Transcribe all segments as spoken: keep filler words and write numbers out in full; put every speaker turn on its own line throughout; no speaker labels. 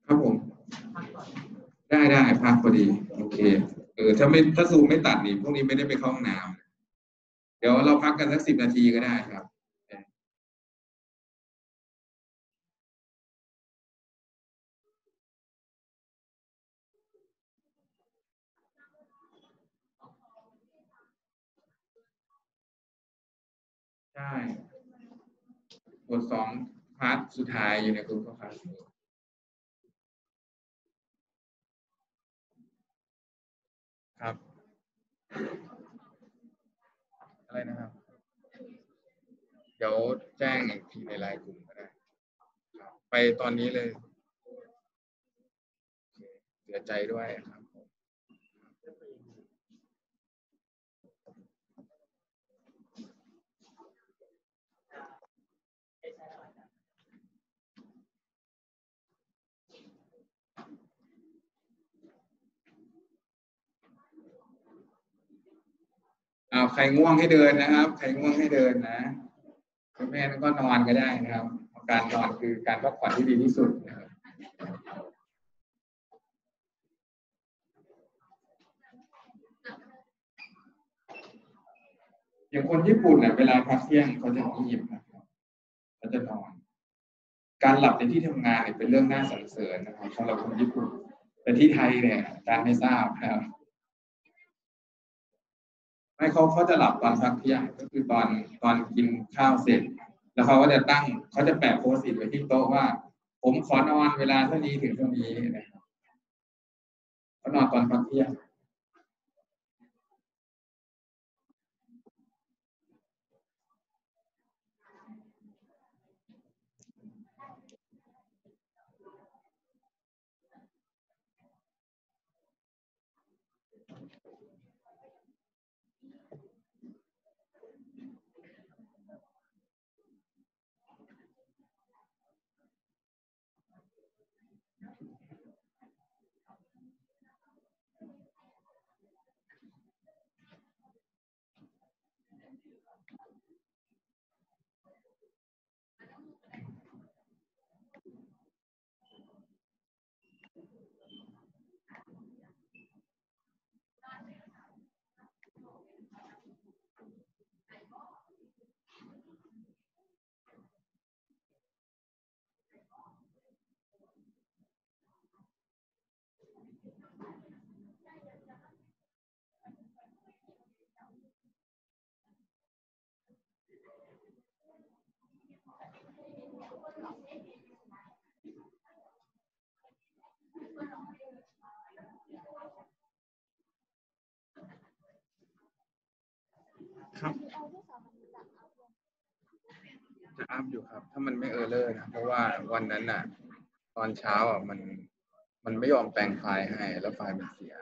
ครับผมได้ได้พักพอดีโอเคเออถ้าไม่ถ้าซูมไม่ตัดนี่พวกนี้ไม่ได้ไปเข้าห้องน้ำเดี๋ยวเราพักกันสักสิบนาทีก็ได้ครับใช่บทสองพาร์ทสุดท้ายอยู่ในกลุ่มคลาสครับอะไรนะครับเดี๋ยวแจ้งอีกทีในไลน์กลุ่มก็ได้ครับไปตอนนี้เลยเสียใจด้วยครับอ้าวใครง่วงให้เดินนะครับใครง่วงให้เดินนะไม่งั้นก็นอนก็ได้นะครับการนอนคือการพักผ่อนที่ดีที่สุดนะครับอย่างคนญี่ปุ่นเนี่ยเวลาพักเที่ยงเขาจะงีบนะครับเขาจะนอนการหลับในที่ทำงานเนี่ยเป็นเรื่องน่าสรรเสริญนะครับสำหรับคนญี่ปุ่นแต่ที่ไทยเนี่ยการไม่ทราบนะครับไม่เขาเขาจะหลับตอนพักเที่ยงก็คือตอนตอนกินข้าวเสร็จแล้วเขาก็จะตั้งเขาจะแปะโพสต์อิทไว้ที่โต๊ะว่าผมขอนอนเวลาเท่านี้ถึงเท่านี้นะครับเขานอนตอนพักเที่ยง ครับจะอัพอยู่ครับถ้ามันไม่เออร์เลอร์นะเพราะว่าวันนั้นน่ะตอนเช้าอ่ะมันมันไม่ยอมแปลงไฟล์ให้แล้วไฟล์มันเสีย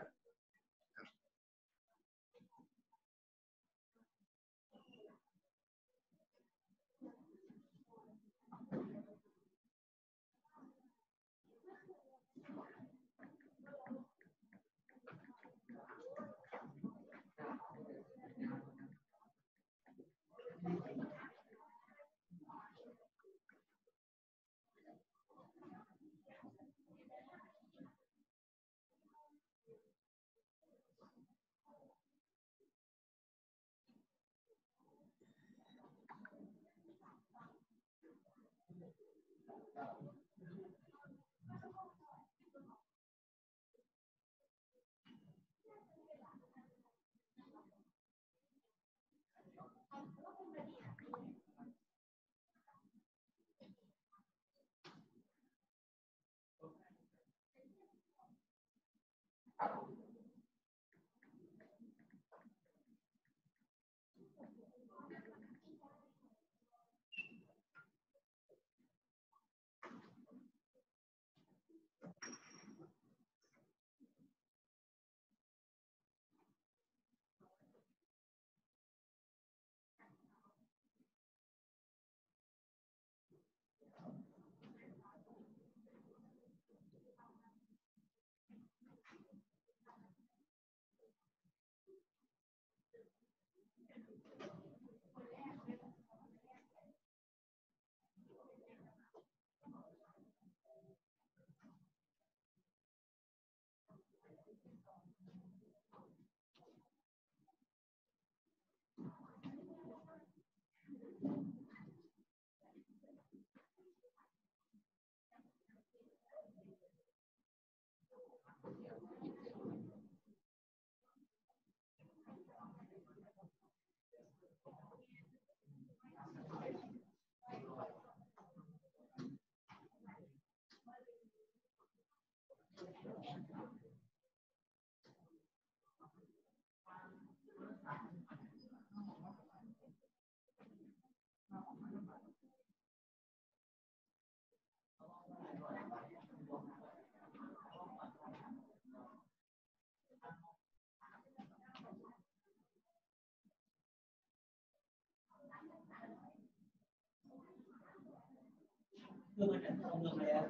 คือมันเป็นเมืองแล้ว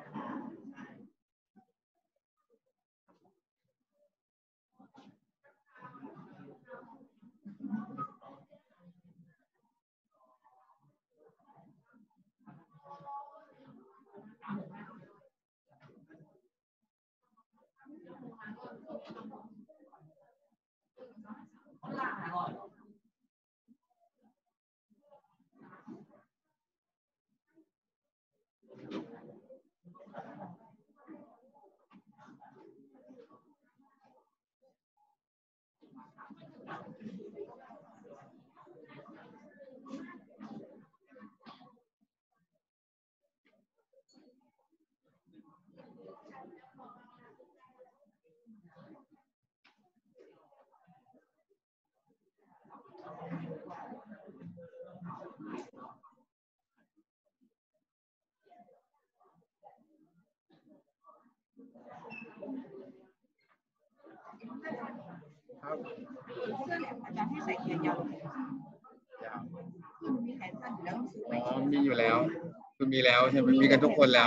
ครับ
เสื้อเนี่ยอาจารย์ให้ใส่เกียร์ยาวคือมันมีแขนสั้นอยู่แล้วต้องซื้อไป
อ๋อมีอยู่แล้วคือมีแล้วใช่ไหมมีกันทุกคนแล้ว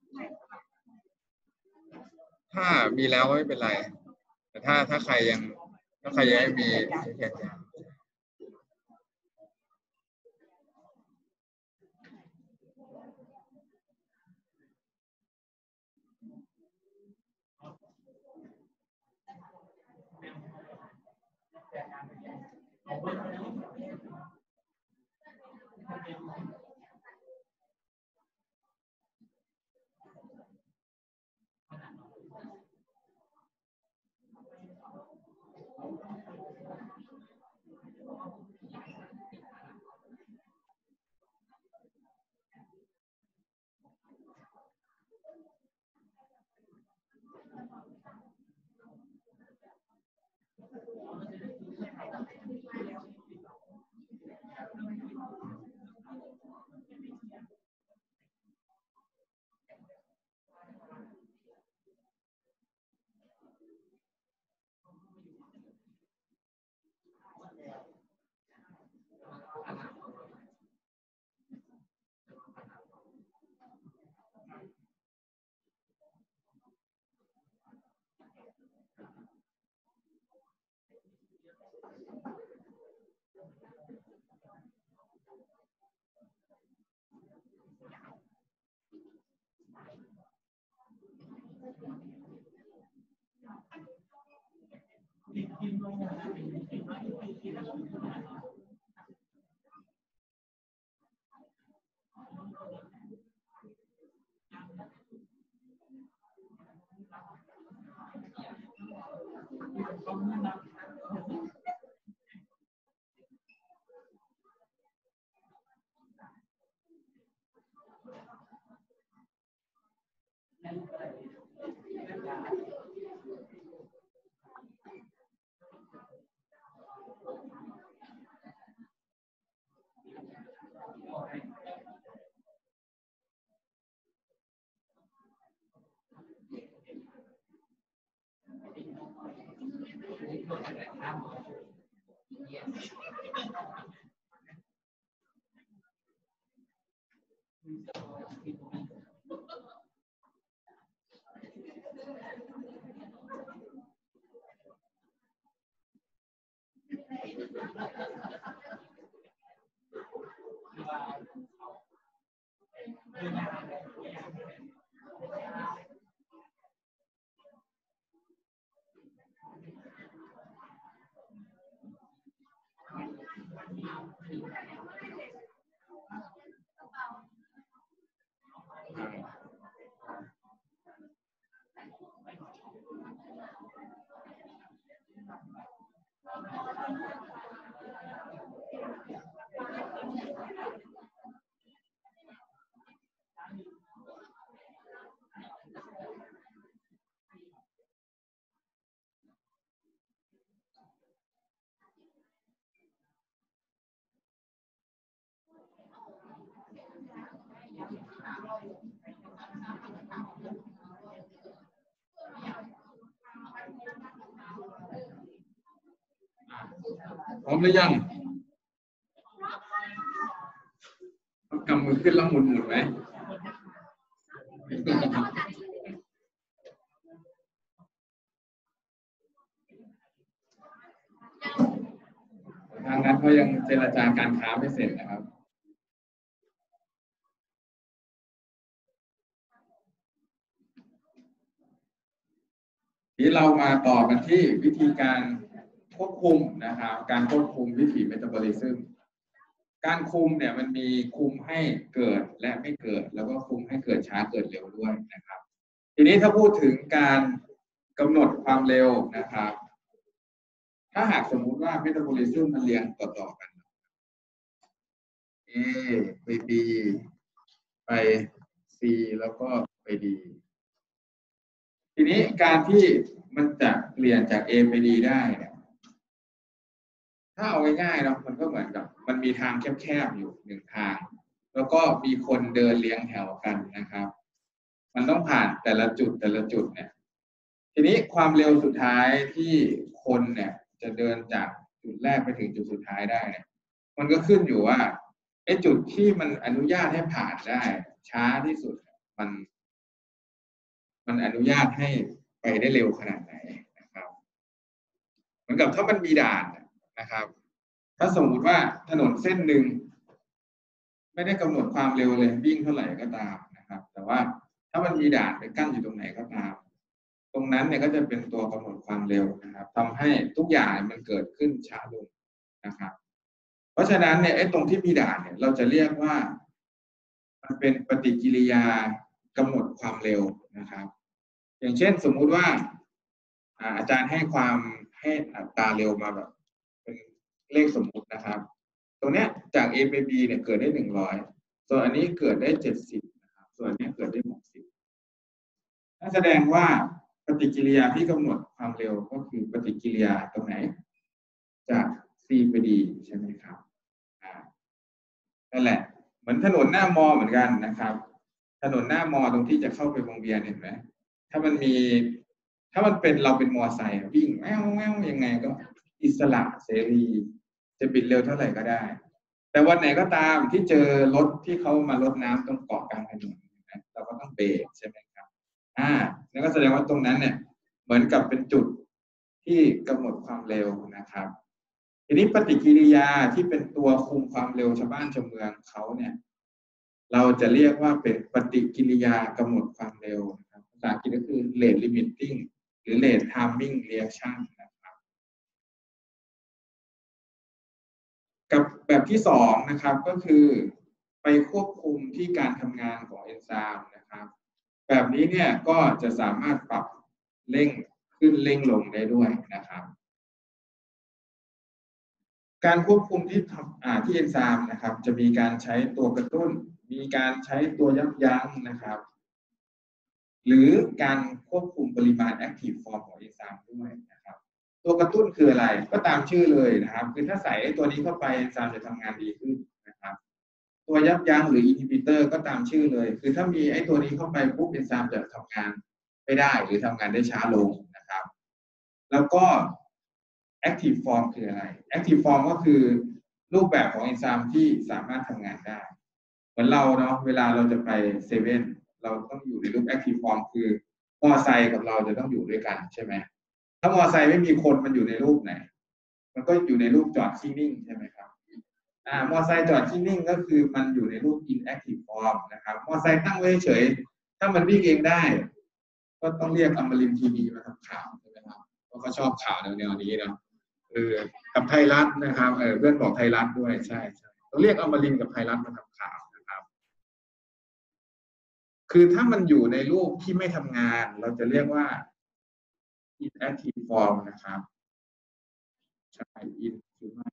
ถ้ามีแล้วก็ไม่เป็นไร แต่ถ้าถ้าใครยังถ้าใครยังไม่มีใช้แขนยาวพร้อมหรือยังกำมือขึ้นแล้วหมุนหมุนไหมทางนั้นเขายังเจรจาการค้าไม่เสร็จนะครับทีเรามาต่อกันที่วิธีการควบคุมนะครับการควบคุมวิถีเมตาบอลิซึมการคุมเนี่ยมันมีคุมให้เกิดและไม่เกิดแล้วก็คุมให้เกิดช้าเกิดเร็วด้วยนะครับทีนี้ถ้าพูดถึงการกำหนดความเร็วนะครับถ้าหากสมมุติว่าเมตาบอลิซึมมันเรียงต่อๆกัน A ไป B ไป C แล้วก็ไป D ทีนี้การที่มันจะเปลี่ยนจาก A ไป D ได้เนี่ยถ้าเอาง่ายๆเนาะมันก็เหมือนกับมันมีทางแคบๆอยู่หนึ่งทางแล้วก็มีคนเดินเรียงแถวกันนะครับมันต้องผ่านแต่ละจุดแต่ละจุดเนี่ยทีนี้ความเร็วสุดท้ายที่คนเนี่ยจะเดินจากจุดแรกไปถึงจุดสุดท้ายได้เนี่ยมันก็ขึ้นอยู่ว่าไอ้จุดที่มันอนุญาตให้ผ่านได้ช้าที่สุดมันมันอนุญาตให้ไปได้เร็วขนาดไหนนะครับเหมือนกับถ้ามันมีด่านนะครับถ้าสมมุติว่าถนนเส้นหนึ่งไม่ได้กำหนดความเร็วเลยวิ่งเท่าไหร่ก็ตามนะครับแต่ว่าถ้ามันมีด่านไปกั้นอยู่ตรงไหนก็ตามตรงนั้นเนี่ยก็จะเป็นตัวกำหนดความเร็วนะครับทำให้ทุกอย่างมันเกิดขึ้นช้าลงนะครับเพราะฉะนั้นเนี่ยไอ้ตรงที่มีด่านเนี่ยเราจะเรียกว่ามันเป็นปฏิกิริยากำหนดความเร็วนะครับอย่างเช่นสมมุติว่าอาจารย์ให้ความให้อัตราเร็วมาแบบเป็นเลขสมมุตินะครับตรงเนี้ยจาก A ไป B เนี่ยเกิดได้หนึ่งร้อยส่วนอันนี้เกิดได้เจ็ดสิบนะครับส่วนนี้เกิดได้หกสิบนั่นแสดงว่าปฏิกิริยาที่กำหนดความเร็วก็คือปฏิกิริยาตรงไหนจาก C ไป D ใช่ไหมครับอ่านั่นแหละเหมือนถนนหน้ามอเหมือนกันนะครับถนนหน้ามอตรงที่จะเข้าไปวงเวียนเห็นไหมถ้ามันมีถ้ามันเป็นเราเป็นมอไซค์วิ่งแอ้วแอ้วยังไงก็อิสระเสรีจะบิดเร็วเท่าไหร่ก็ได้แต่วันไหนก็ตามที่เจอรถที่เขามารดน้ำตรงเกาะกลางถนนนะเราก็ต้องเบรกใช่ไหมครับอ่านั่นก็แสดงว่าตรงนั้นเนี่ยเหมือนกับเป็นจุดที่กำหนดความเร็วนะครับทีนี้ปฏิกิริยาที่เป็นตัวคุมความเร็วชาวบ้านชาวเมืองเขาเนี่ยเราจะเรียกว่าเป็นปฏิกิริยากำหนดความเร็วนะครับภาษาอังกฤษก็คือ rate limiting หรือ rate timing reaction นะครับกับแบบที่สองนะครับก็คือไปควบคุมที่การทำงานของเอนไซม์นะครับแบบนี้เนี่ยก็จะสามารถปรับเร่งขึ้นเร่งลงได้ด้วยนะครับการควบคุมที่ที่เอนไซม์นะครับจะมีการใช้ตัวกระตุ้นมีการใช้ตัวยับยั้งนะครับหรือการควบคุมปริมาณ active form ของเอนไซม์ด้วยนะครับตัวกระตุ้นคืออะไรก็ตามชื่อเลยนะครับคือถ้าใส่ตัวนี้เข้าไปเอนไซม์จะทำงานดีขึ้นนะครับตัวยับยั้งหรือ inhibitor ก็ตามชื่อเลยคือถ้ามีไอ้ตัวนี้เข้าไปปุ๊บเอนไซม์จะทำงานไม่ได้หรือทำงานได้ช้าลงนะครับแล้วก็active form คืออะไร active form ก็คือรูปแบบของเอนไซม์ที่สามารถทำงานได้เหมือนเราเนาะเวลาเราจะไปเซเว่นเราต้องอยู่ในรูป active form คือมอไซค์กับเราจะต้องอยู่ด้วยกันใช่ไหมถ้ามอไซค์ไม่มีคนมันอยู่ในรูปไหนมันก็อยู่ในรูปจอดที่นิ่งใช่ไหมครับอ่ามอไซค์จอดที่นิ่งก็คือมันอยู่ในรูป inactive form นะครับมอไซค์ตั้งไว้เฉยถ้ามันวิ่งเองได้ก็ต้องเรียกอมรินทร์ทีวีมาทำข่าวใช่ไหมครับเพราะเขาชอบข่าวแนวๆนี้เนาะเออกับไทยรัฐนะครับเออเพื่อนบอกไทยรัฐด้วยใช่ใช่ต้องเรียกอมรินทร์กับไทยรัฐมาทำข่าวนะครับคือถ้ามันอยู่ในรูปที่ไม่ทำงานเราจะเรียกว่า inactive form นะครับใช่ in คือไม่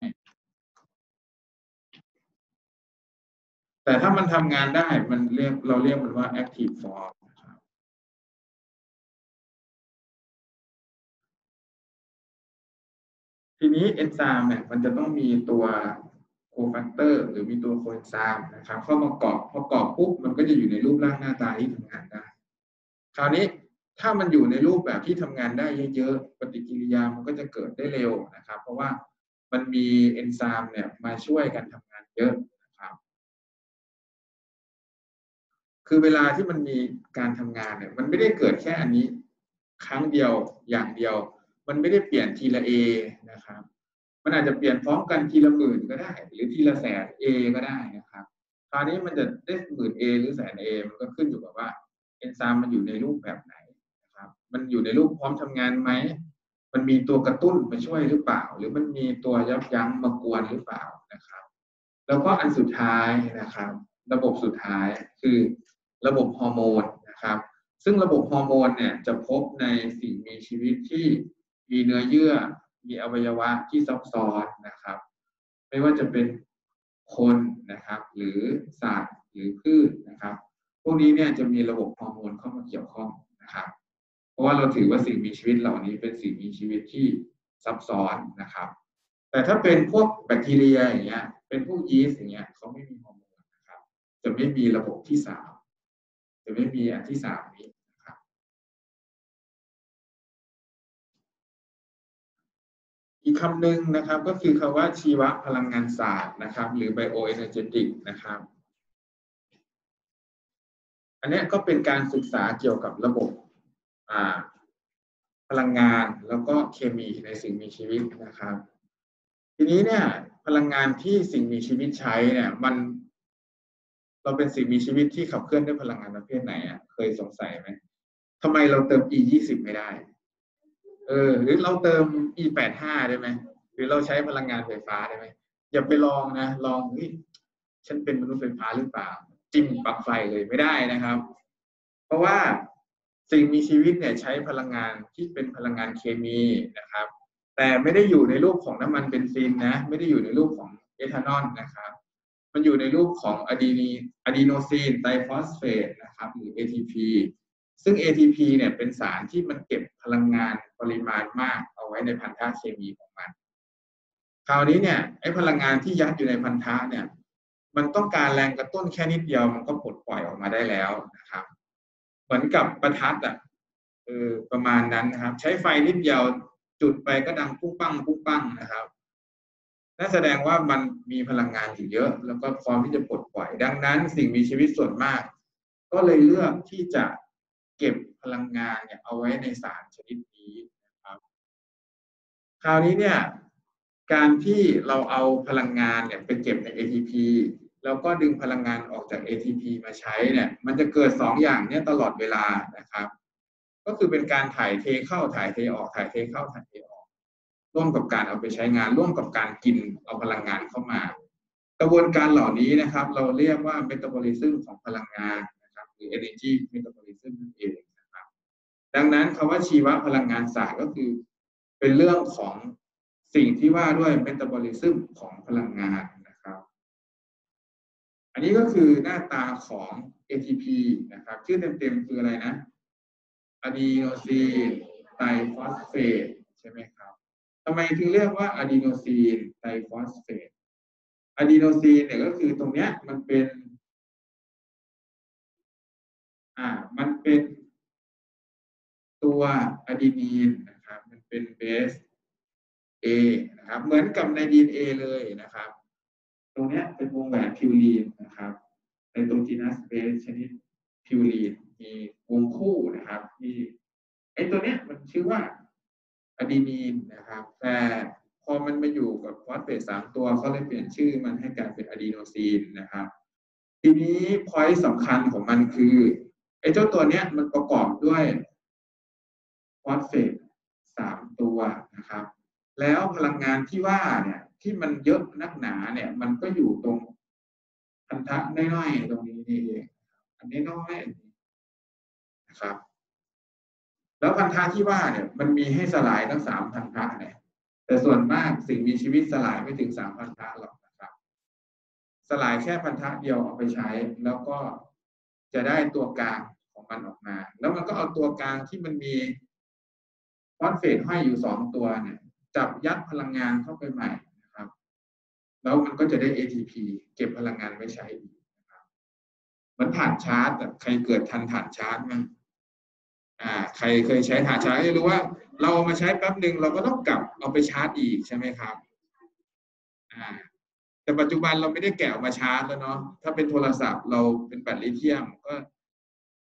แต่ถ้ามันทำงานได้มันเรียกเราเรียกมันว่า active form นะครับทีนี้เอนไซม์เนี่ยมันจะต้องมีตัวโคแฟกเตอร์หรือมีตัวโคเอนไซม์นะครับเข้ามาเกาะพอเกาะปุ๊บมันก็จะอยู่ในรูปร่างหน้าตาที่ทำงานได้คราวนี้ถ้ามันอยู่ในรูปแบบที่ทำงานได้เยอะๆปฏิกิริยามันก็จะเกิดได้เร็วนะครับเพราะว่ามันมีเอนไซม์เนี่ยมาช่วยกันทำงานเยอะนะครับคือเวลาที่มันมีการทำงานเนี่ยมันไม่ได้เกิดแค่อันนี้ครั้งเดียวอย่างเดียวมันไม่ได้เปลี่ยนทีละ A นะครับมันอาจจะเปลี่ยนพร้อมกันทีละหมื่นก็ได้หรือทีละแสน A ก็ได้นะครับคราวนี้มันจะได้หมื่น A หรือแสน A มันก็ขึ้นอยู่กับว่าเอนไซม์มันอยู่ในรูปแบบไหนนะครับมันอยู่ในรูปพร้อมทำงานไหมมันมีตัวกระตุ้นมาช่วยหรือเปล่าหรือมันมีตัวยับยั้งมากวนหรือเปล่านะครับแล้วก็อันสุดท้ายนะครับระบบสุดท้ายคือระบบฮอร์โมนนะครับซึ่งระบบฮอร์โมนเนี่ยจะพบในสิ่งมีชีวิตที่มีเนื้อเยื่อมีอวัยวะที่ซับซ้อนนะครับไม่ว่าจะเป็นคนนะครับหรือสัตว์หรือพืชนะครับพวกนี้เนี่ยจะมีระบบฮอร์โมนเข้ามาเกี่ยวข้องนะครับเพราะว่าเราถือว่าสิ่งมีชีวิตเหล่านี้เป็นสิ่งมีชีวิตที่ซับซ้อนนะครับแต่ถ้าเป็นพวกแบคทีเรียอย่างเงี้ยเป็นพวกยีสต์อย่างเงี้ยเขาไม่มีฮอร์โมนนะครับจะไม่มีระบบที่สามจะไม่มีอันที่สามนี้นะครับอีกคำหนึ่งนะครับก็คือคำว่าชีวพลังงานศาสตร์นะครับหรือ bioenergetic นะครับอันนี้ก็เป็นการศึกษาเกี่ยวกับระบบพลังงานแล้วก็เคมีในสิ่งมีชีวิตนะครับทีนี้เนี่ยพลังงานที่สิ่งมีชีวิตใช้เนี่ยมันเราเป็นสิ่งมีชีวิตที่ขับเคลื่อนด้วยพลังงานประเภทไหนอ่ะเคยสงสัยไหมทำไมเราเติม อี ยี่สิบ ไม่ได้เออหรือเราเติม อี แปดสิบห้า ได้ไหมหรือเราใช้พลังงานไฟฟ้าได้ไหมอย่าไปลองนะลองเฮ้ยฉันเป็นมนุษย์ไฟฟ้าหรือเปล่าจิ้มปลั๊กไฟเลยไม่ได้นะครับเพราะว่าสิ่งมีชีวิตเนี่ยใช้พลังงานที่เป็นพลังงานเคมีนะครับแต่ไม่ได้อยู่ในรูปของน้ำมันเบนซินนะไม่ได้อยู่ในรูปของเอทานอลนะครับมันอยู่ในรูปของอะดีนีอะดีโนซีนไดฟอสเฟตนะครับหรือ เอ ที พี ซึ่ง เอ ที พี เนี่ยเป็นสารที่มันเก็บพลังงานปริมาณมากเอาไว้ในพันธะเคมีของมันคราวนี้เนี่ยไอ้พลังงานที่ยัดอยู่ในพันธะเนี่ยมันต้องการแรงกระตุ้นแค่นิดเดียวมันก็ปลดปล่อยออกมาได้แล้วนะครับเหมือนกับประทัดอ่ะเออประมาณนั้นนะครับใช้ไฟนิดเดียวจุดไปก็ดังปุ้งปั้งปุ้งปั้งนะครับนั่นแสดงว่ามันมีพลังงานอยู่เยอะแล้วก็พร้อมที่จะปลดปล่อยดังนั้นสิ่งมีชีวิตส่วนมากก็เลยเลือกที่จะเก็บพลังงานเนี่ยเอาไว้ในสารชนิดนี้นะครับคราวนี้เนี่ยการที่เราเอาพลังงานเนี่ยไปเก็บใน เอ ที พี แล้วก็ดึงพลังงานออกจาก เอ ที พี มาใช้เนี่ยมันจะเกิดสองอย่างเนี่ยตลอดเวลานะครับก็คือเป็นการถ่ายเทเข้าถ่ายเทออกถ่ายเทเข้าถ่ายเทออกร่วมกับการเอาไปใช้งานร่วมกับการกินเอาพลังงานเข้ามากระบวนการเหล่านี้นะครับเราเรียกว่า metabolism ของพลังงานนะครับหรือ energy metabolism นั่นเองนะครับดังนั้นคำว่าชีวพลังงานศาสตร์ก็คือเป็นเรื่องของสิ่งที่ว่าด้วย metabolism ของพลังงานนะครับอันนี้ก็คือหน้าตาของ เอ ที พี นะครับชื่อเต็มๆคืออะไรนะอะดีโนซีนไตรฟอสเฟตใช่ไหมครับทำไมถึงเรียกว่าอะดีโนซีนไตรฟอสเฟตอะดีโนซีนเนี่ยก็คือตรงเนี้ยมันเป็นอ่ามันเป็นตัวอะดีนีนนะครับมันเป็นเบส A นะครับเหมือนกับใน ดี เอ็น เอ เลยนะครับตรงนี้เป็นวงแหวนพิวรีนนะครับในตรงจีนัสเบสชนิดพิวรีนมีวงคู่นะครับมีไอ้ตัวเนี้ยมันชื่อว่าอะดีนีนนะครับแต่พอมันมาอยู่กับฟอสเฟตสามตัวเขาเลยเปลี่ยนชื่อมันให้กลายเป็นอะดีโนซีนนะครับทีนี้พอยต์สำคัญของมันคือไอ้เจ้าตัวเนี้ยมันประกอบด้วยฟอสเฟตสามตัวนะครับแล้วพลังงานที่ว่าเนี่ยที่มันเยอะนักหนาเนี่ยมันก็อยู่ตรงพันธะน้อยๆตรงนี้นี่เองอันนี้น้อยนะครับแล้วพันธะที่ว่าเนี่ยมันมีให้สลายทั้งสามพันธะเนี่ยแต่ส่วนมากสิ่งมีชีวิตสลายไม่ถึงสามพันธะหรอกนะครับสลายแค่พันธะเดียวเอาไปใช้แล้วก็จะได้ตัวกลางของมันออกมาแล้วมันก็เอาตัวกลางที่มันมีฟอสเฟตห้อยอยู่สองตัวเนี่ยจับยัดพลังงานเข้าไปใหม่นะครับแล้วมันก็จะได้ เอ ที พี เก็บพลังงานไว้ใช้อีกนะครับเหมือนถ่านชาร์จใครเกิดทันถ่านชาร์จมั้ยอ่าใครเคยใช้ถ่านชาร์จจะรู้ว่าเราเอามาใช้แป๊บนึงเราก็ต้องกลับเอาไปชาร์จอีกใช่ไหมครับอ่าแต่ปัจจุบันเราไม่ได้แกะออกมาชาร์จแล้วเนาะถ้าเป็นโทรศัพท์เราเป็นแบตลิเธียมก็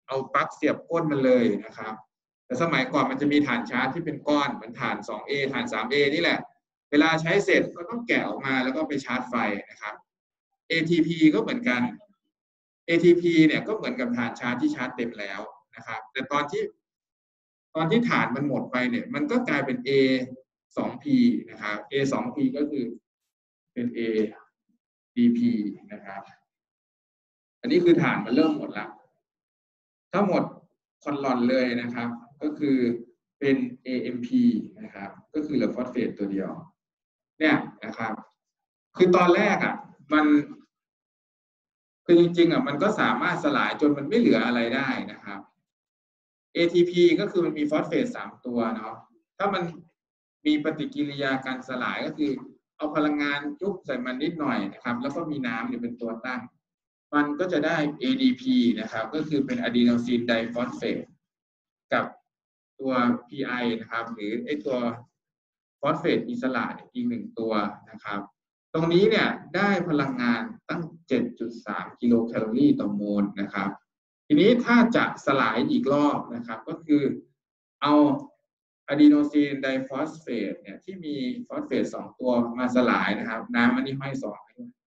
เอาปลั๊กเสียบก้นมันเลยนะครับแต่สมัยก่อนมันจะมีฐานชาร์จที่เป็นก้อนเหมือนฐาน สองเอ ฐาน สามเอ นี่แหละเวลาใช้เสร็จก็ต้องแกะออกมาแล้วก็ไปชาร์จไฟนะครับ เอ ที พี ก็เหมือนกัน เอ ที พี เนี่ยก็เหมือนกับฐานชาร์จที่ชาร์จเต็มแล้วนะครับแต่ตอนที่ตอนที่ฐานมันหมดไปเนี่ยมันก็กลายเป็น เอ สอง พี นะครับ เอ สอง พี ก็คือเป็น เอ ดี พี นะครับอันนี้คือฐานมันเริ่มหมดแล้วถ้าหมดคอนลอนเลยนะครับก็คือเป็น เอ เอ็ม พี นะครับก็คือเหลือฟอสเฟตตัวเดียวเนี่ยนะครับคือตอนแรกอ่ะมันคือจริงๆอ่ะมันก็สามารถสลายจนมันไม่เหลืออะไรได้นะครับ เอ ที พี ก็คือมันมีฟอสเฟตสามตัวเนาะถ้ามันมีปฏิกิริยาการสลายก็คือเอาพลังงานจุ๊บใส่มันนิดหน่อยนะครับแล้วก็มีน้ำเนี่ยเป็นตัวตั้งมันก็จะได้ เอ ดี พี นะครับก็คือเป็นอะดีโนซินไดฟอสเฟตกับตัว พี ไอ นะครับหรือไอตัวฟอสเฟตอิสระอีกหนึ่งตัวนะครับตรงนี้เนี่ยได้พลังงานตั้ง เจ็ดจุดสาม กิโลแคลอรี่ต่อโมลนะครับทีนี้ถ้าจะสลายอีกรอบนะครับก็คือเอาอะดีโนซินไดฟอสเฟตเนี่ยที่มีฟอสเฟตสองตัวมาสลายนะครับน้ำอันนี้ให้สอง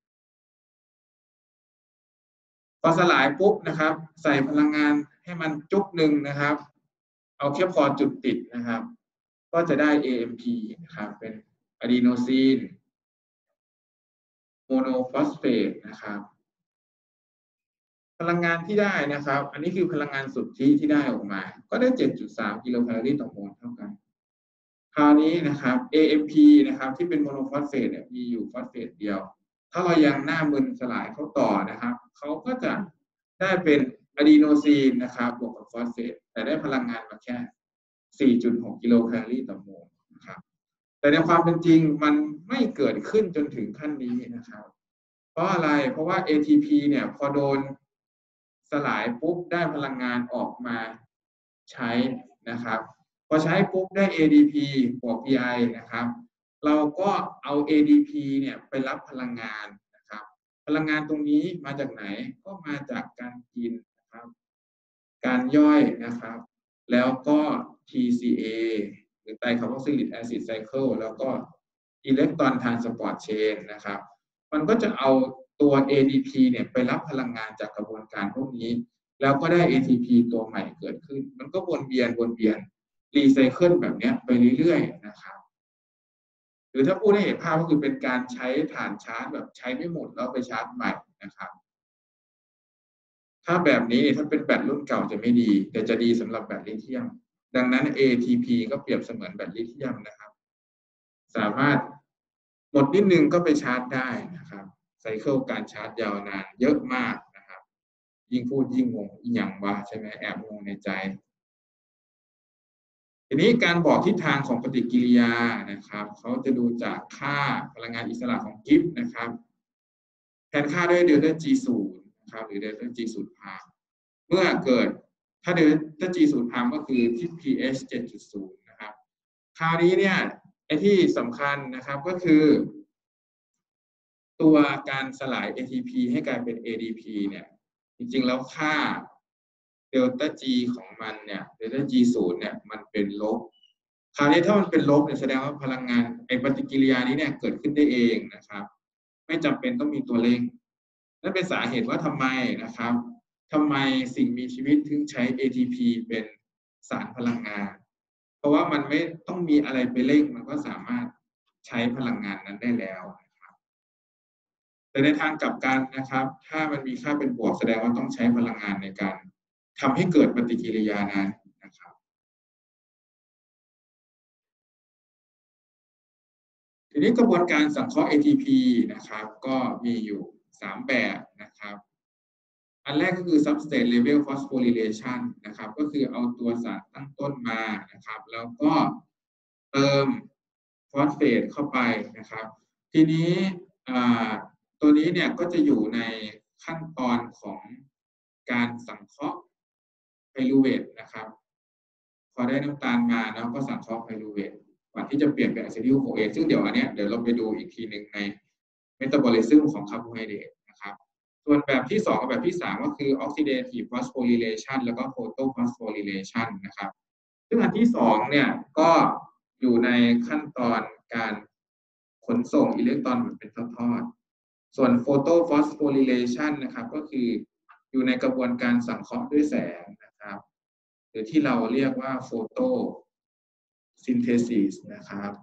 พอสลายปุ๊บนะครับใส่พลังงานให้มันจุ๊บหนึ่งนะครับเอาแค่พอจุดติดนะครับก็จะได้ เอ เอ็ม พี นะครับเป็นอะดีโนซินโมโนฟอสเฟตนะครับพลังงานที่ได้นะครับอันนี้คือพลังงานสุทธิที่ได้ออกมาก็ได้ เจ็ดจุดสาม กิโลแคลอรี่ต่อโมลเท่ากันคราวนี้นะครับ เอ เอ็ม พี นะครับที่เป็นโมโนฟอสเฟตเนี่ยมีอยู่ฟอสเฟตเดียวถ้าเรายังหน้ามึนสลายเขาต่อนะครับเขาก็จะได้เป็นอะดีโนซีนนะครับบวกกับฟอสเฟตแต่ได้พลังงานมาแค่ สี่จุดหก กิโลแคลอรี่ต่อโมลนะครับแต่ในความเป็นจริงมันไม่เกิดขึ้นจนถึงขั้นนี้นะครับเพราะอะไรเพราะว่า เอ ที พี เนี่ยพอโดนสลายปุ๊บได้พลังงานออกมาใช้นะครับพอใช้ปุ๊บได้ เอ ดี พี บวก พี ไอ นะครับเราก็เอา เอ ดี พี เนี่ยไปรับพลังงานนะครับพลังงานตรงนี้มาจากไหนก็มาจากการกินนะครับการย่อยนะครับแล้วก็ ที ซี เอ หรือไตรคาร์บอกซิลิกแอซิดไซเคิลแล้วก็อิเล็กตรอนทรานสปอร์ตเชนนะครับมันก็จะเอาตัว เอ ดี พี เนี่ยไปรับพลังงานจากกระบวนการพวกนี้แล้วก็ได้ เอ ที พี ตัวใหม่เกิดขึ้นมันก็วนเวียนวนเวียนรีไซเคิลแบบนี้ไปเรื่อยๆนะครับหรือถ้าพูดให้เห็นภาพก็คือเป็นการใช้ฐานชาร์จแบบใช้ไม่หมดแล้วไปชาร์จใหม่นะครับถ้าแบบนี้ถ้าเป็นแบตรุ่นเก่าจะไม่ดีแต่จะดีสำหรับแบตลิเธียมดังนั้น เอ ที พี ก็เปรียบเสมือนแบตลิเธียมนะครับสามารถหมดนิดนึงก็ไปชาร์จได้นะครับไซเคิลการชาร์จยาวนานเยอะมากนะครับยิ่งพูดยิ่งงงอีหยังวะใช่ไหมแอบงงในใจทีนี้การบอกทิศทางของปฏิกิริยานะครับเขาจะดูจากค่าพลังงานอิสระของกิฟต์นะครับแทนค่าด้วยเดลต้า จี ศูนย์ นะครับหรือเดลต้า จี ศูนย์ พามเมื่อเกิดถ้าเดลต้า จี ศูนย์ พามก็คือที่ พี เอช เจ็ดจุดศูนย์ นะครับคราวนี้เนี่ยไอ้ที่สำคัญนะครับก็คือตัวการสลาย เอ ที พี ให้กลายเป็น เอ ดี พี เนี่ยจริงๆแล้วค่าเดลต้า G ของมันเนี่ยเดลต้า จี ศูนย์ เนี่ยมันเป็นลบคราวนี้ถ้ามันเป็นลบเนี่ยแสดงว่าพลังงานไอ้ปฏิกิริยานี้เนี่ยเกิดขึ้นได้เองนะครับไม่จำเป็นต้องมีตัวเร่งนั่นเป็นสาเหตุว่าทำไมนะครับทำไมสิ่งมีชีวิตถึงใช้ เอ ที พี เป็นสารพลังงานเพราะว่ามันไม่ต้องมีอะไรไปเร่งมันก็สามารถใช้พลังงานนั้นได้แล้วนะครับแต่ในทางกลับกันนะครับถ้ามันมีค่าเป็นบวกแสดงว่าต้องใช้พลังงานในการทำให้เกิดปฏิกิริยานั้นนะครับทีนี้กระบวนการสังเคราะห์ เอ ที พี นะครับก็มีอยู่สามแบบนะครับอันแรกก็คือ substrate level phosphorylation นะครับก็คือเอาตัวสารตั้งต้นมานะครับแล้วก็เติมฟอสเฟตเข้าไปนะครับทีนี้ตัวนี้เนี่ยก็จะอยู่ในขั้นตอนของการสังเคราะห์ไพรูเวทนะครับพอได้น้ำตาลมาเนาะก็สังเคราะห์ไพรูเวทก่อนที่จะเปลี่ยนเป็นอะซิทิลโคเอทซึ่งเดี๋ยวอันเนี้ยเดี๋ยวเราไปดูอีกทีหนึ่งในเมตาบอลิซึมของคาร์โบไฮเดรตนะครับส่วนแบบที่สองกับแบบที่สามก็คือ oxidative phosphorylation แล้วก็ photophosphorylation นะครับซึ่งอันที่สองเนี่ยก็อยู่ในขั้นตอนการขนส่งอิเล็กตรอนแบบเป็นทอดๆส่วน photophosphorylation นะครับก็คืออยู่ในกระบวนการสังเคราะห์ด้วยแสงนะครับหรือที่เราเรียกว่า photosynthesis นะครับ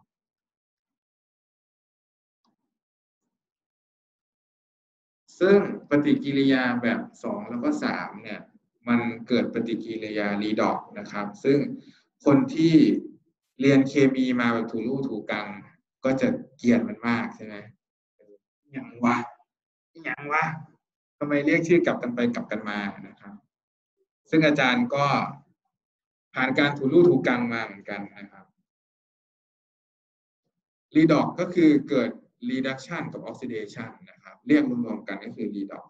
ซึ่งปฏิกิริยาแบบสองแล้วก็สามเนี่ยมันเกิดปฏิกิริยารีดอกซ์นะครับซึ่งคนที่เรียนเคมีมาแบบถูลู่ถูกังก็จะเกลียดมันมากใช่ไหมอย่างวะอย่างวะทำไมเรียกชื่อกลับกันไปกลับกันมานะครับซึ่งอาจารย์ก็ผ่านการถูลู่ถูกังมาเหมือนกันนะครับรีดอกซ์ก็คือเกิด reduction กับ oxidation นะครับเรียกรวมๆกันก็คือ redox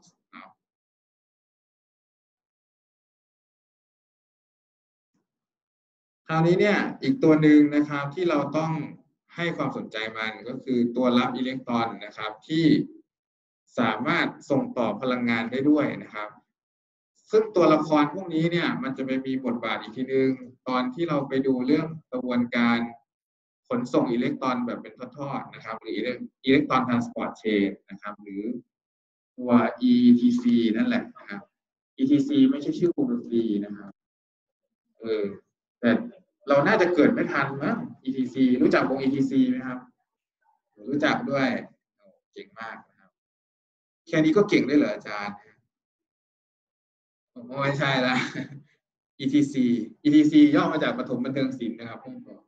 คราวนี้เนี่ยอีกตัวหนึ่งนะครับที่เราต้องให้ความสนใจมันก็คือตัวรับอิเล็กตรอนนะครับที่สามารถส่งต่อพลังงานได้ด้วยนะครับซึ่งตัวละครพวกนี้เนี่ยมันจะไปมีบทบาทอีกทีนึงตอนที่เราไปดูเรื่องกระบวนการขนส่งอิเล็กตรอนแบบเป็นทอดๆนะครับหรืออิเล็กตรอนทรานสปอร์ตเชนนะครับหรือตัว อี ที ซี นั่นแหละนะครับ อี ที ซี ไม่ใช่ชื่อวงดนตรีนะครับเออแต่เราน่าจะเกิดไม่ทันมั้ง อี ที ซี รู้จักวง อี ที ซี ไหมครับรู้จักด้วยเก่งมากนะครับแค่นี้ก็เก่งได้เหรออาจารย์ผมว่าไม่ใช่ละ อี ที ซี อี ที ซี ย่อมาจากปฐมบันเทิงศิลป์นะครับ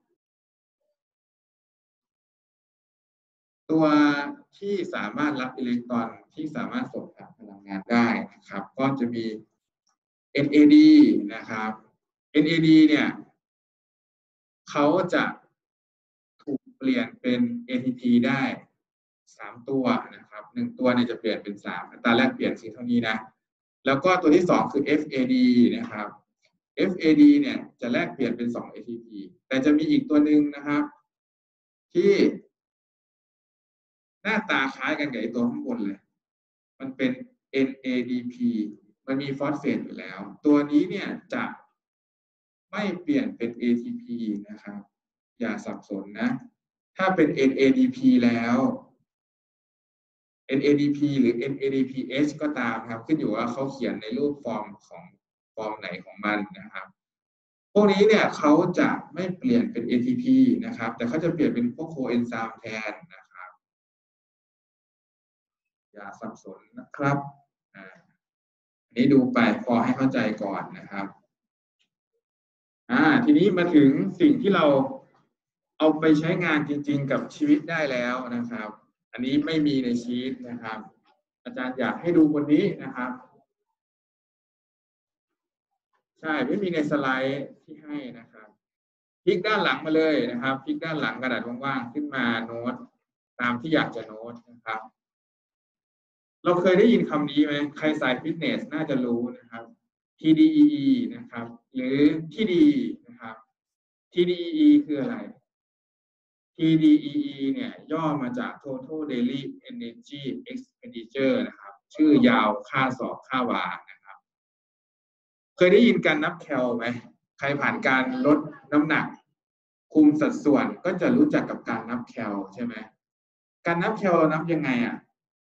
ตัวที่สามารถรับอิเล็กตรอนที่สามารถส่งผ่านพลังงานได้นะครับก็จะมี เอ็น เอ ดี นะครับ เอ็น เอ ดี เนี่ยเขาจะถูกเปลี่ยนเป็น เอ ที พี ได้สามตัวนะครับหนึ่งตัวเนี่ยจะเปลี่ยนเป็นสามอัตราแลกเปลี่ยนคือเท่านี้นะแล้วก็ตัวที่สองคือ เอฟ เอ ดี นะครับ เอฟ เอ ดี เนี่ยจะแลกเปลี่ยนเป็นสอง เอ ที พี แต่จะมีอีกตัวหนึ่งนะครับที่หน้าตาคล้ายกันกับไอ้ตัวข้างบนเลยมันเป็น เอ็น เอ ดี พี มันมีฟอสเฟตอยู่แล้วตัวนี้เนี่ยจะไม่เปลี่ยนเป็น เอ ที พี นะครับอย่าสับสนนะถ้าเป็น เอ็น เอ ดี พี แล้ว เอ็น เอ ดี พี หรือ เอ็น เอ ดี พี เอช ก็ตามครับขึ้นอยู่ว่าเขาเขียนในรูปฟอร์มของฟอร์มไหนของมันนะครับพวกนี้เนี่ยเขาจะไม่เปลี่ยนเป็น เอ ที พี นะครับแต่เขาจะเปลี่ยนเป็นพวกโคเอนไซม์แทนนะครับอย่าสับสนนะครับอันนี้ดูไปพอให้เข้าใจก่อนนะครับอ่าทีนี้มาถึงสิ่งที่เราเอาไปใช้งานจริงๆกับชีวิตได้แล้วนะครับอันนี้ไม่มีในชีทนะครับอาจารย์อยากให้ดูบนนี้นะครับใช่ไม่มีในสไลด์ที่ให้นะครับพลิกด้านหลังมาเลยนะครับพลิกด้านหลังกระดาษว่างๆขึ้นมาโน้ตตามที่อยากจะโน้ตนะครับเราเคยได้ยินคำนี้ไหมใครสายฟิตเนสน่าจะรู้นะครับ ที ดี อี อี นะครับหรือ ที ดี นะครับ ที ดี อี อี คืออะไร ที ดี อี อี เนี่ยย่อมาจาก Total Daily Energy Expenditure นะครับชื่อยาวค่าสอบค่าวานะครับเคยได้ยินการนับแคลไหมใครผ่านการลดน้ำหนักคุมสัดส่วนก็จะรู้จักกับการนับแคลใช่ไหมการนับแคลเรานับยังไงอ่ะ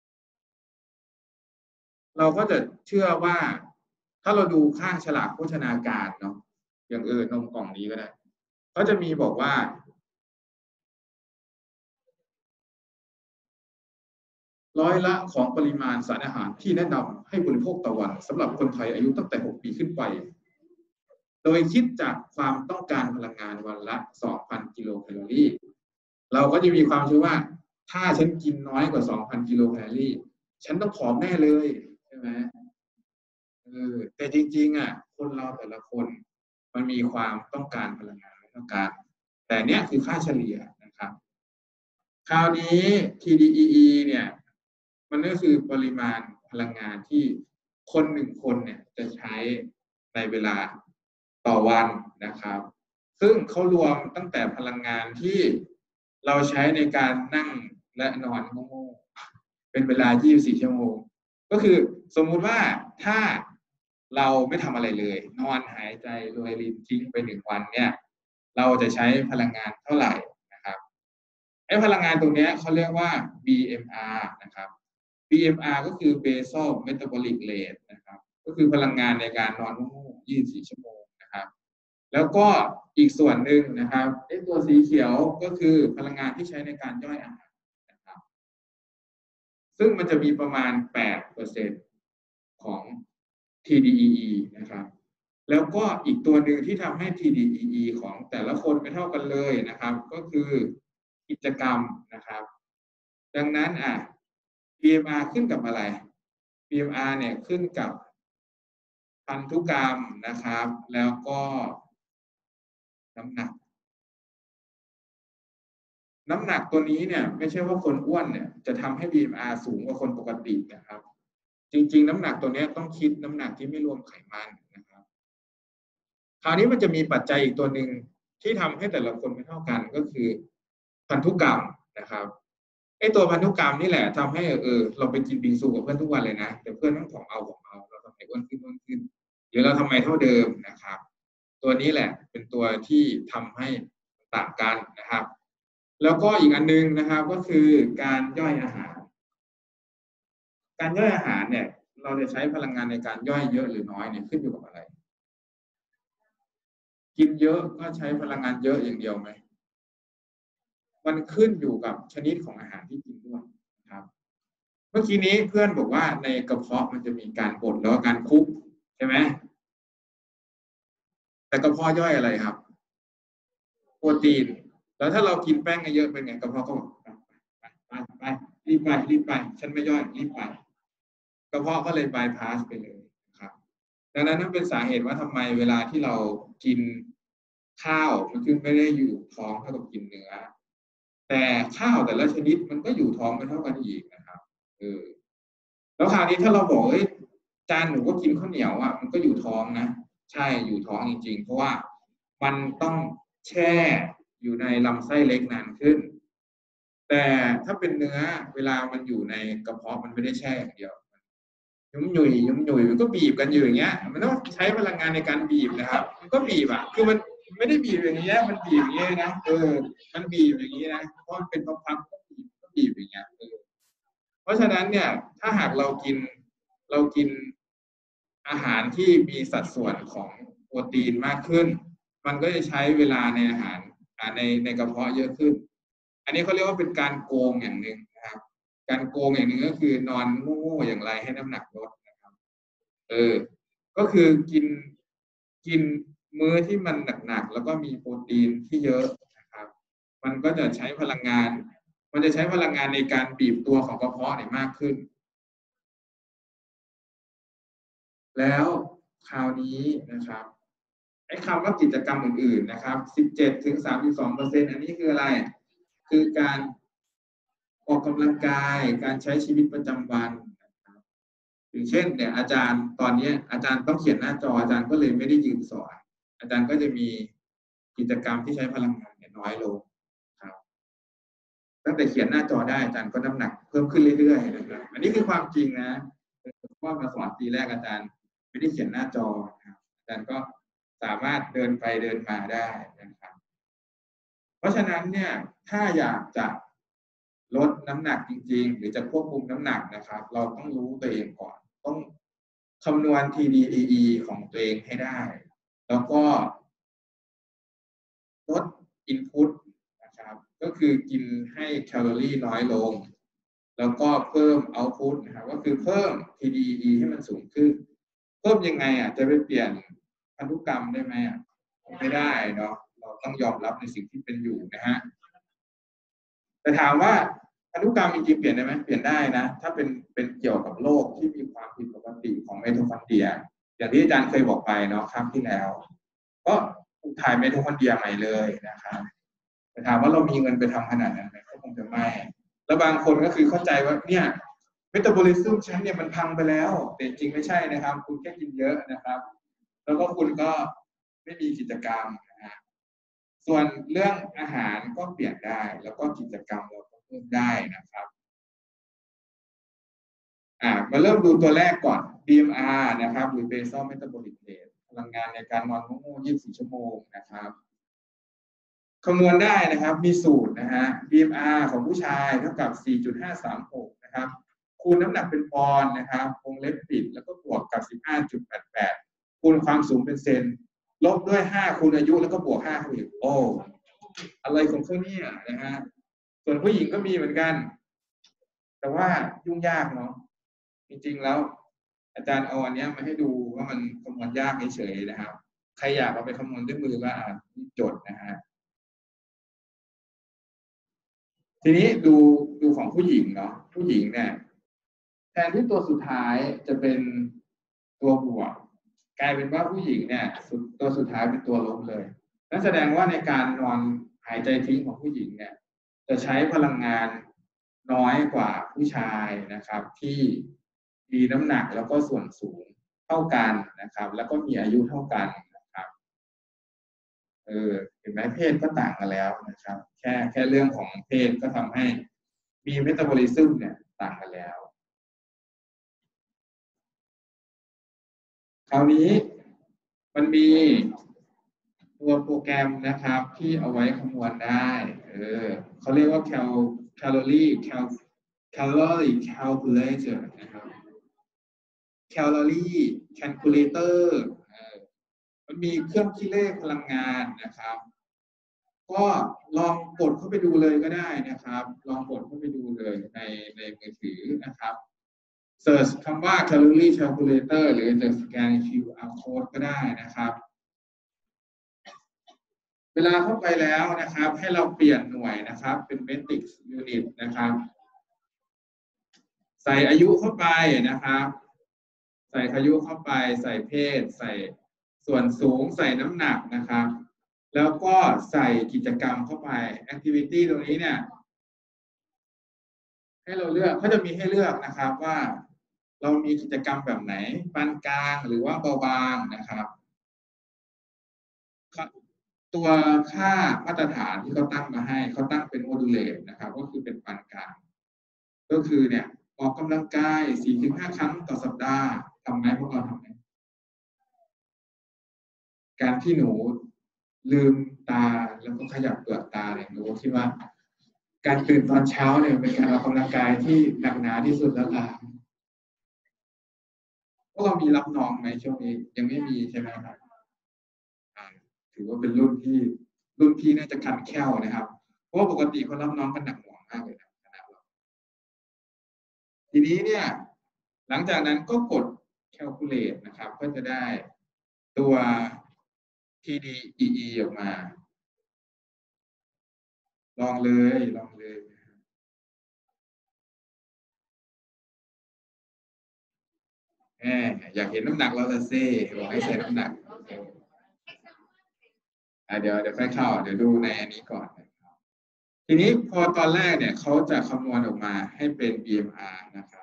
เราก็จะเชื่อว่าถ้าเราดูข้างฉลากโภชนาการเนาะอย่างเออนมกล่องนี้ก็ได้เขาจะมีบอกว่าร้อยละของปริมาณสารอาหารที่แนะนำให้บริโภคต่อวันสำหรับคนไทยอายุตั้งแต่หกปีขึ้นไปโดยคิดจากความต้องการพลังงานวันละ สองพัน กิโลแคลอรี่เราก็จะมีความเชื่อว่าถ้าฉันกินน้อยกว่า สองพัน กิโลแคลอรี่ฉันต้องผอมแน่เลยใช่ไหมเออแต่จริงๆอ่ะคนเราแต่ละคนมันมีความต้องการพลังงานไม่เท่ากันแต่เนี้ยคือค่าเฉลี่ยนะครับคราวนี้ ที ดี อี อี เนี่ยมันก็คือปริมาณพลังงานที่คนหนึ่งคนเนี่ยจะใช้ในเวลาต่อวันนะครับซึ่งเขารวมตั้งแต่พลังงานที่เราใช้ในการนั่งและนอนโง่ๆเป็นเวลายี่สิบสี่ชั่วโมงก็คือสมมุติว่าถ้าเราไม่ทำอะไรเลยนอนหายใจโรยรินทิ้งไปหนึ่งวันเนี่ยเราจะใช้พลังงานเท่าไหร่นะครับไอ้พลังงานตรงนี้เขาเรียกว่า บี เอ็ม อาร์ นะครับ บี เอ็ม อาร์ ก็คือ Basal Metabolic Rate นะครับก็คือพลังงานในการนอนงูยี่สิบสี่ชั่วโมงนะครับแล้วก็อีกส่วนหนึ่งนะครับไอ้ตัวสีเขียวก็คือพลังงานที่ใช้ในการย่อยอาหารนะครับซึ่งมันจะมีประมาณ แปดเปอร์เซ็นต์ ของ ที ดี อี อี นะครับแล้วก็อีกตัวหนึ่งที่ทำให้ ที ดี อี อี ของแต่ละคนไม่เท่ากันเลยนะครับก็คือกิจกรรมนะครับดังนั้นอ่ะ บี เอ็ม อาร์ ขึ้นกับอะไร บี เอ็ม อาร์ เนี่ยขึ้นกับพันธุกรรมนะครับแล้วก็น้ำหนักน้ำหนักตัวนี้เนี่ยไม่ใช่ว่าคนอ้วนเนี่ยจะทำให้ บี เอ็ม อาร์ สูงกว่าคนปกตินะครับจริงๆน้ำหนักตัวนี้ต้องคิดน้ำหนักที่ไม่รวมไขมันนะครับคราวนี้มันจะมีปัจจัยอีกตัวหนึ่งที่ทำให้แต่ละคนไม่เท่ากันก็คือพันธุกรรมนะครับไอ้ตัวพันธุกรรมนี่แหละทำให้เออเราไปกินบิงซูกับเพื่อนทุกวันเลยนะแต่เพื่อนต้องผอมเอาผอมเอาเราทำไมอ้วนขึ้นอ้วนขึ้นหรือเราทำไมเท่าเดิมนะครับตัวนี้แหละเป็นตัวที่ทำให้ต่างกันนะครับแล้วก็อีกอันนึงนะครับก็คือการย่อยอาหารการย่อยอาหารเนี่ยเราจะใช้พลังงานในการย่อยเยอะหรือน้อยเนี่ยขึ้นอยู่กับอะไรกินเยอะก็ใช้พลังงานเยอะอย่างเดียวไหมมันขึ้นอยู่กับชนิดของอาหารที่กินด้วยนะครับเมื่อกี้นี้เพื่อนบอกว่าในกระเพาะมันจะมีการบดแล้วก็การคลุกใช่ไหมแต่กระเพาะย่อยอะไรครับโปรตีนแล้วถ้าเรากินแป้งเยอะเป็นไงกระเพาะก็บอกไปไปไปรีบไปรีบไปฉันไม่ย่อยรีบไปกระเพาะก็เลยบายพาสไปเลยครับดังนั้นนั่นเป็นสาเหตุว่าทำไมเวลาที่เรากินข้าวมันคือไม่ได้อยู่ท้องเท่ากับกินเนื้อแต่ข้าวแต่ละชนิดมันก็อยู่ท้องไม่เท่ากันอีกนะครับเออแล้วคราวนี้ถ้าเราบอกเอ้ยจานหนูก็กินข้าวเหนียวอ่ะมันก็อยู่ท้องนะใช่อยู่ท้องจริงๆเพราะว่ามันต้องแช่อยู่ในลำไส้เล็กนานขึ้นแต่ถ้าเป็นเนื้อเวลามันอยู่ในกระเพาะมันไม่ได้แช่อย่างเดียวยุ่มหยุ่ยยุ่มหยุ่ยมันก็บีบกันอยู่อย่างเงี้ยมันต้องใช้พลังงานในการบีบนะครับมันก็บีบอ่ะคือมันไม่ได้บีบอย่างเงี้ยมันบีบอย่างเงี้ยนะเออมันบีบอย่างงี้นะเพราะมันเป็นพับๆก็บีบก็บีบอย่างเงี้ยเออเพราะฉะนั้นเนี่ยถ้าหากเรากินเรากินอาหารที่มีสัดส่วนของโปรตีนมากขึ้นมันก็จะใช้เวลาในอาหารในในกระเพาะเยอะขึ้นอันนี้เขาเรียกว่าเป็นการโกงอย่างหนึ่งนะครับการโกงอย่างหนึ่งก็คือนอนโง่ๆอย่างไรให้น้ำหนักลดนะครับเออก็คือกินกินมื้อที่มันหนักๆแล้วก็มีโปรตีนที่เยอะนะครับมันก็จะใช้พลังงานมันจะใช้พลังงานในการบีบตัวของกระเพาะเนี่ยมากขึ้นแล้วคราวนี้นะครับไอ้คำว่ากิจกรรมอื่นๆนะครับ สิบเจ็ดถึงสามสิบสองเปอร์เซ็นต์ อันนี้คืออะไรคือการออกกำลังกายการใช้ชีวิตประจำวันนะครับอย่างเช่นเนี่ยอาจารย์ตอนนี้อาจารย์ต้องเขียนหน้าจออาจารย์ก็เลยไม่ได้ยืนสอนอาจารย์ก็จะมีกิจกรรมที่ใช้พลังงานน้อยลงครับตั้งแต่เขียนหน้าจอได้อาจารย์ก็น้ำหนักเพิ่มขึ้นเรื่อยๆนะครับอันนี้คือความจริงนะเพราะว่ามาสอนปีแรกอาจารย์ไม่ได้เขียนหน้าจอนะครับอาจารย์ก็สามารถเดินไปเดินมาได้นะครับเพราะฉะนั้นเนี่ยถ้าอยากจะลดน้ำหนักจริงๆหรือจะควบคุมน้ำหนักนะครับเราต้องรู้ตัวเองก่อนต้องคำนวณ ที ดี อี อี ของตัวเองให้ได้แล้วก็ลด input นะครับก็คือกินให้แคลอรี่น้อยลงแล้วก็เพิ่ม output นะครับก็คือเพิ่ม ที ดี อี อี ให้มันสูงขึ้นเพิ่มยังไงอ่ะจะไปเปลี่ยนพันธุกรรมได้ไหมอ่ะไม่ได้เนาะเราต้องยอมรับในสิ่งที่เป็นอยู่นะฮะแต่ถามว่าพันธุกรรมจริงๆเปลี่ยนได้ไหมเปลี่ยนได้นะถ้าเป็นเป็นเกี่ยวกับโรคที่มีความผิดปกติของไมโทคอนเดรียอย่างที่อาจารย์เคยบอกไปเนาะครั้งที่แล้วก็ถ่ายไมโทคอนเดรียใหม่เลยนะครับแต่ถามว่าเรามีเงินไปทำขนาดนั้นไหมก็คงจะไม่แล้วบางคนก็คือเข้าใจว่าเนี่ยเมตาบอลิซึมฉันเนี่ยมันพังไปแล้วแต่จริงไม่ใช่นะครับคุณแค่กินเยอะนะครับแล้วก็คุณก็ไม่มีกิจกรรมนะส่วนเรื่องอาหารก็เปลี่ยนได้แล้วก็กิจกรรมเราก็เพิ่มได้นะครับอ่ามาเริ่มดูตัวแรกก่อน บี เอ็ม อาร์ นะครับหรือ Basal Metabolic Rate พลังงานในการนอนโง่ๆยี่สิบสี่ชั่วโมงนะครับคำนวณได้นะครับมีสูตรนะฮะ บี เอ็ม อาร์ ของผู้ชายเท่ากับ สี่จุดห้าสามหก นะครับคูณน้ำหนักเป็นปอนด์นะครับวงเล็บปิดแล้วก็บวกกับ สิบห้าจุดแปดแปด คูณความสูงเป็นเซนลบด้วยห้าคูณอายุแล้วก็บวกห้าคูณอีกโอ้อะไรของเขาเนี่ยนะฮะส่วนผู้หญิงก็มีเหมือนกันแต่ว่ายุ่งยากเนาะจริงๆแล้วอาจารย์เอาอันนี้มาให้ดูว่ามันคำนวณยากเฉยๆนะครับใครอยากเอาไปคำนวณด้วยมือก็อ่านจดนะฮะทีนี้ดูดูของผู้หญิงเนาะผู้หญิงเนี่ยแทนที่ตัวสุดท้ายจะเป็นตัวบวกกลายเป็นว่าผู้หญิงเนี่ยตัวสุดท้ายเป็นตัวลบเลยนั่นแสดงว่าในการนอนหายใจทิ้งของผู้หญิงเนี่ยจะใช้พลังงานน้อยกว่าผู้ชายนะครับที่มีน้ำหนักแล้วก็ส่วนสูงเท่ากันนะครับแล้วก็มีอายุเท่ากันนะครับเออเห็นไหมเพศก็ต่างกันแล้วนะครับแค่แค่เรื่องของเพศก็ทำให้มีเมตาบอลิซึมเนี่ยต่างกันแล้วคราวนี้มันมีตัวโปรแกรมนะครับที่เอาไว้คำนวณได้เออเขาเรียกว่าแคลแคลอรี่แคลแคลอรี่แคลคูลเลเตอร์นะครับแคลอรี่แคลคูลเลเตอร์มันมีเครื่องคิดเลขพลังงานนะครับก็ลองกดเข้าไปดูเลยก็ได้นะครับลองกดเข้าไปดูเลยในในมือถือนะครับเสิร์ชคำว่า Calorie Calculator หรือจะสแกน คิว อาร์ Code ก็ได้นะครับเวลาเข้าไปแล้วนะครับให้เราเปลี่ยนหน่วยนะครับเป็น Metric Unit นะครับใส่อายุเข้าไปนะครับใส่อายุเข้าไปใส่เพศใส่ส่วนสูงใส่น้ำหนักนะครับแล้วก็ใส่กิจกรรมเข้าไป Activity ตรงนี้เนี่ยให้เราเลือกเขาจะมีให้เลือกนะครับว่าเรามีกิจกรรมแบบไหนปานกลางหรือว่าเบาบางนะครับตัวค่ามาตรฐานที่เขาตั้งมาให้เขาตั้งเป็นโมดูเลตนะครับก็คือเป็นปานกลางก็คือเนี่ยออกกำลังกาย สี่ถึงห้า ครั้งต่อสัปดาห์ทำไหมพวกเราทำไหมการที่หนูลืมตาแล้วก็ขยับเปลือกตาเนี่ยหนูคิดว่าการตื่นตอนเช้าเนี่ยเป็นการออกกำลังกายที่หนักหนาที่สุดแล้วล่ะพวกเรามีรับน้องไหมช่วงนี้ยังไม่มีใช่ไหมครับถือว่าเป็นรุ่นที่รุ่นพี่น่าจะขันแคล่วนะครับเพราะว่าปกติคนรับน้องกันหนักหน่วงมากเลยนะคณะเราทีนี้เนี่ยหลังจากนั้นก็กด calculate นะครับก็จะได้ตัว ที ดี อี อี ออกมาลองเลยลองเลยแหมอยากเห็นน้ำหนักเราจะเซ่บอกให้ใส่น้ำหนักเดี๋ยวเดี๋ยวค่อยเข้าเดี๋ยวดูในอันนี้ก่อนทีนี้พอตอนแรกเนี่ยเขาจะคำนวณออกมาให้เป็น บี เอ็ม อาร์ นะครับ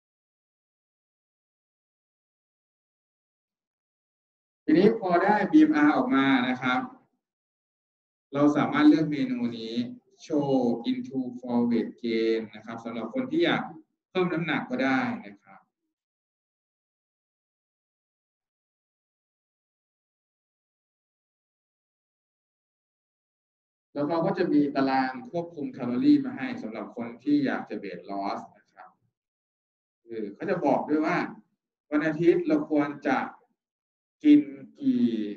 ทีนี้พอได้ บี เอ็ม อาร์ ออกมานะครับเราสามารถเลือกเมนูนี้ show into for weight gain นะครับสำหรับคนที่อยากเพิ่มน้ำหนักก็ได้นะครับแล้วเขาก็จะมีตารางควบคุมแคลอรี่มาให้สำหรับคนที่อยากจะเวทลอสนะครับคือเขาจะบอกด้วยว่าวันอาทิตย์เราควรจะกินกี่